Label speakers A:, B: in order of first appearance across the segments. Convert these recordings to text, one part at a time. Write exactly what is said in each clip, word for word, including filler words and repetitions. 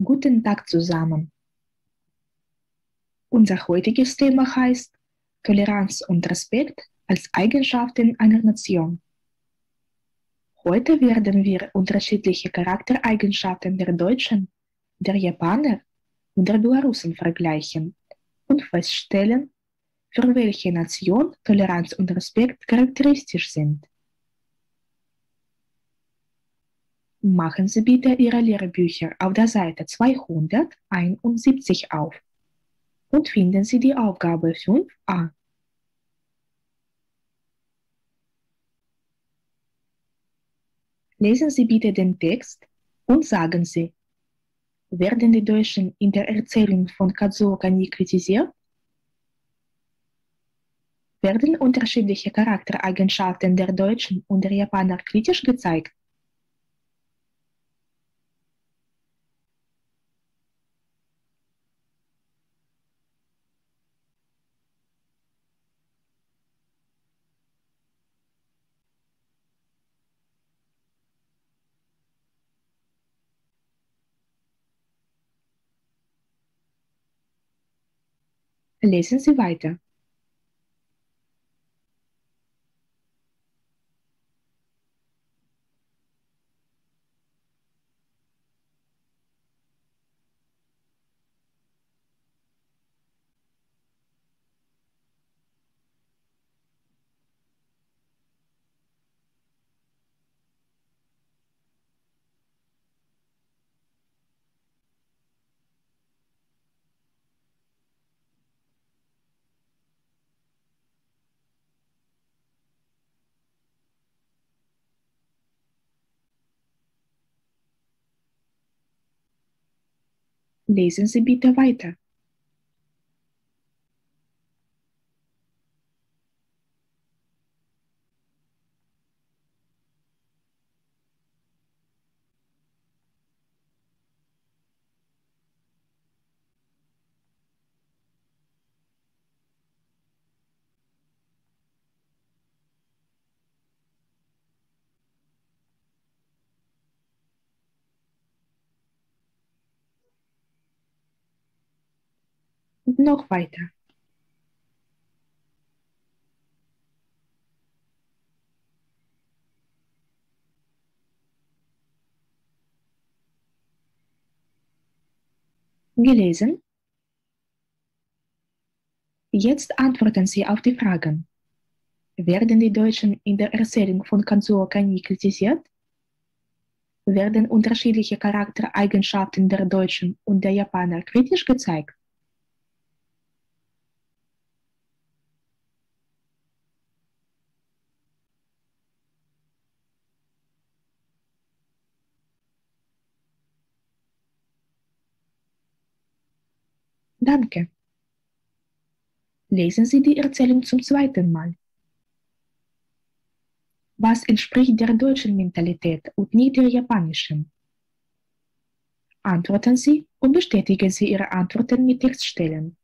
A: Guten Tag zusammen. Unser heutiges Thema heißt Toleranz und Respekt als Eigenschaften einer Nation. Heute werden wir unterschiedliche Charaktereigenschaften der Deutschen, der Japaner und der Belarusen vergleichen und feststellen, für welche Nation Toleranz und Respekt charakteristisch sind. Machen Sie bitte Ihre Lehrbücher auf der Seite zweihunderteinundsiebzig auf und finden Sie die Aufgabe fünf a. Lesen Sie bitte den Text und sagen Sie, werden die Deutschen in der Erzählung von Kazuo Kani kritisiert? Werden unterschiedliche Charaktereigenschaften der Deutschen und der Japaner kritisch gezeigt? Lesen Sie weiter. Lesen Sie bitte weiter. Und noch weiter. Gelesen? Jetzt antworten Sie auf die Fragen. Werden die Deutschen in der Erzählung von Kazuo Kani kritisiert? Werden unterschiedliche Charaktereigenschaften der Deutschen und der Japaner kritisch gezeigt? Danke. Lesen Sie die Erzählung zum zweiten Mal. Was entspricht der deutschen Mentalität und nicht der japanischen? Antworten Sie und bestätigen Sie Ihre Antworten mit Textstellen.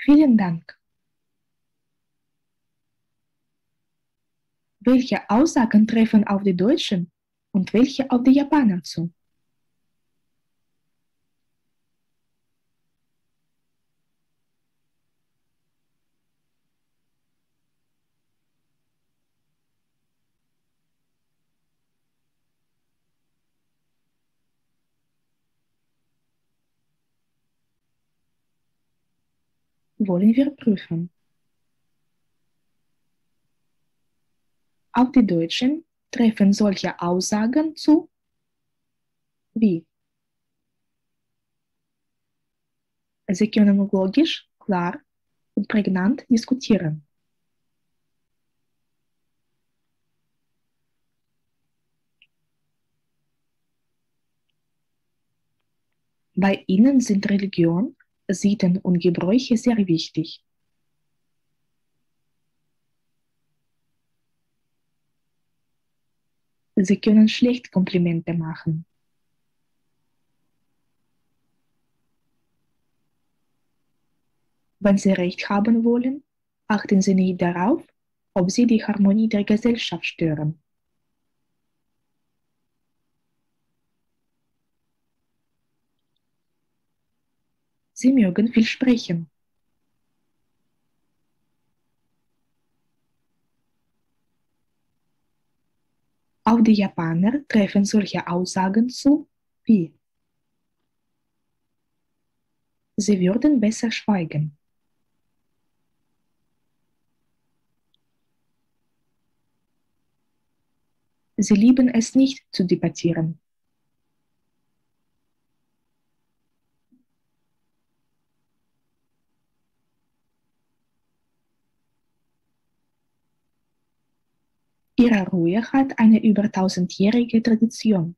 A: Vielen Dank. Welche Aussagen treffen auf die Deutschen und welche auf die Japaner zu? Wollen wir prüfen. Auf die Deutschen treffen solche Aussagen zu wie: Sie können logisch, klar und prägnant diskutieren. Bei ihnen sind Religion, Sitten und Gebräuche sehr wichtig. Sie können schlecht Komplimente machen. Wenn Sie Recht haben wollen, achten Sie nicht darauf, ob Sie die Harmonie der Gesellschaft stören. Sie mögen viel sprechen. Auf die Japaner treffen solche Aussagen zu wie: Sie würden besser schweigen. Sie lieben es nicht zu debattieren. Ihre Ruhe hat eine über tausendjährige Tradition.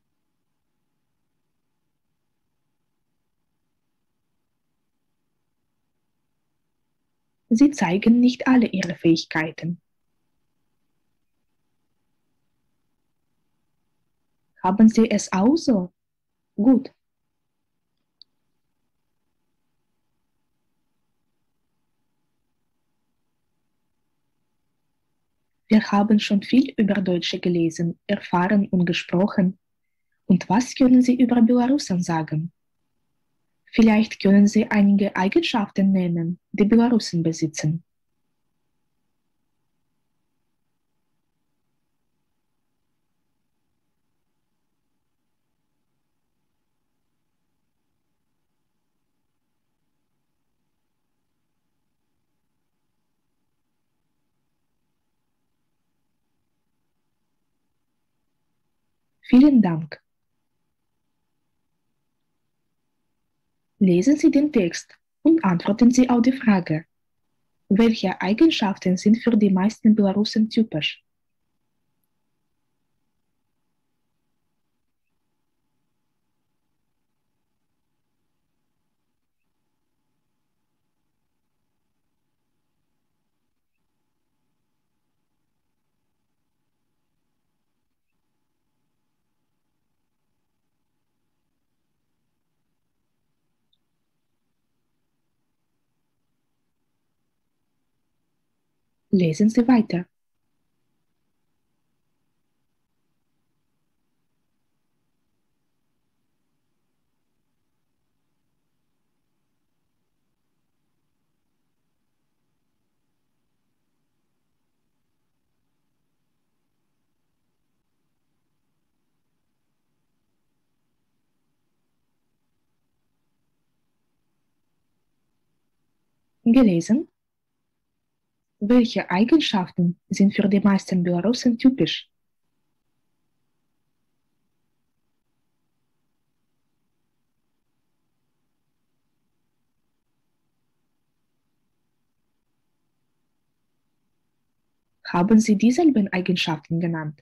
A: Sie zeigen nicht alle ihre Fähigkeiten. Haben Sie es auch so? Gut. Wir haben schon viel über Deutsche gelesen, erfahren und gesprochen. Und was können Sie über Belarusen sagen? Vielleicht können Sie einige Eigenschaften nennen, die Belarusen besitzen. Vielen Dank. Lesen Sie den Text und antworten Sie auf die Frage: Welche Eigenschaften sind für die meisten Belarusen typisch? Lesen Sie weiter. Gelesen? Welche Eigenschaften sind für die meisten Belarusen typisch? Haben Sie dieselben Eigenschaften genannt?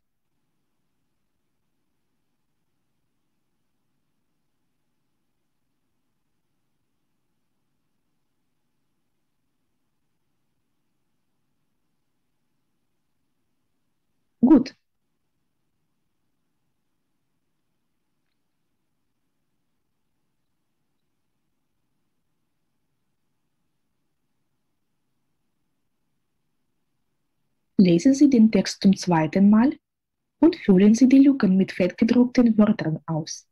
A: Gut. Lesen Sie den Text zum zweiten Mal und füllen Sie die Lücken mit fettgedruckten Wörtern aus.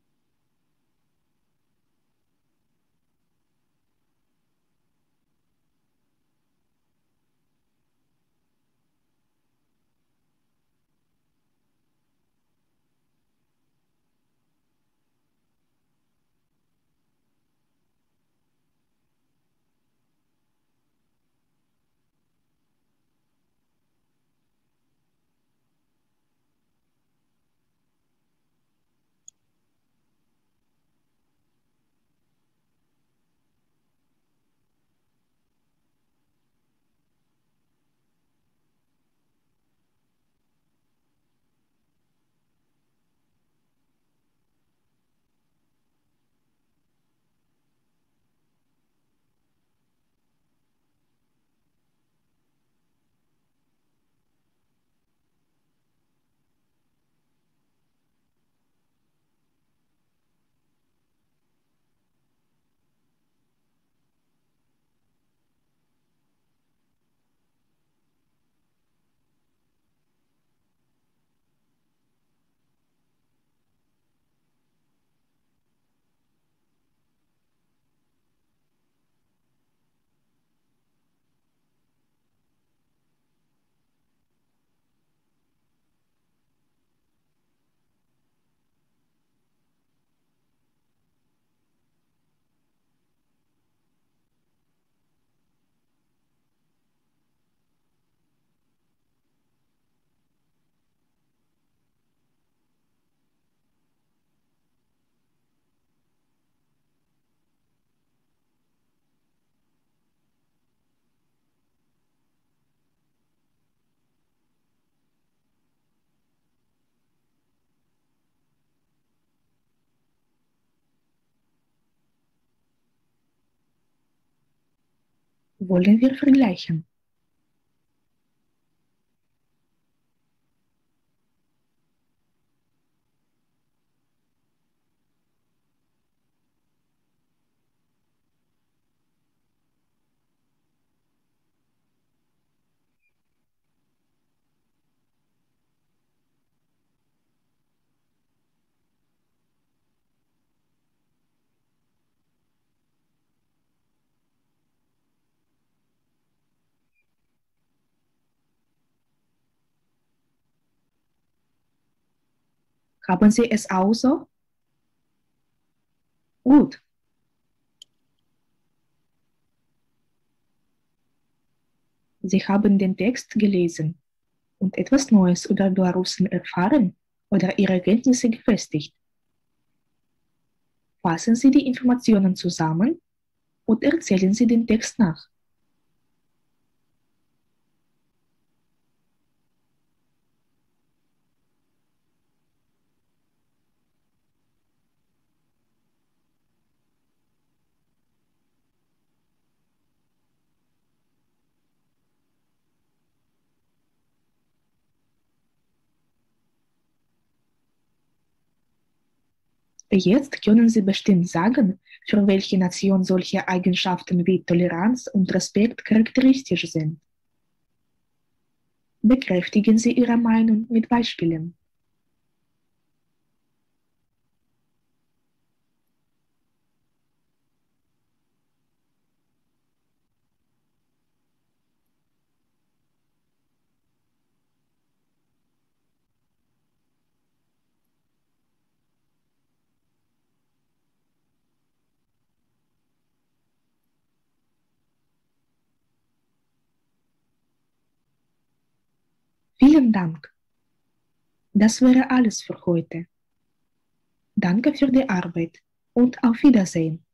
A: Wollen wir vergleichen? Haben Sie es auch so? Gut. Sie haben den Text gelesen und etwas Neues über Belarusen erfahren oder Ihre Kenntnisse gefestigt. Fassen Sie die Informationen zusammen und erzählen Sie den Text nach. Jetzt können Sie bestimmt sagen, für welche Nation solche Eigenschaften wie Toleranz und Respekt charakteristisch sind. Bekräftigen Sie Ihre Meinung mit Beispielen. Vielen Dank. Das wäre alles für heute. Danke für die Arbeit und auf Wiedersehen.